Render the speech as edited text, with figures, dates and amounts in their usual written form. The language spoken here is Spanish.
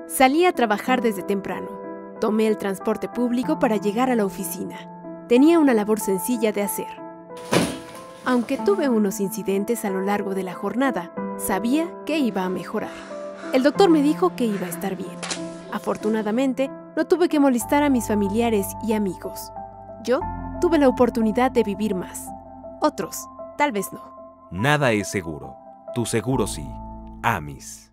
Salí a trabajar desde temprano. Tomé el transporte público para llegar a la oficina. Tenía una labor sencilla de hacer. Aunque tuve unos incidentes a lo largo de la jornada, sabía que iba a mejorar. El doctor me dijo que iba a estar bien. Afortunadamente, no tuve que molestar a mis familiares y amigos. Yo tuve la oportunidad de vivir más. Otros, tal vez no. Nada es seguro. Tu seguro sí. Amis.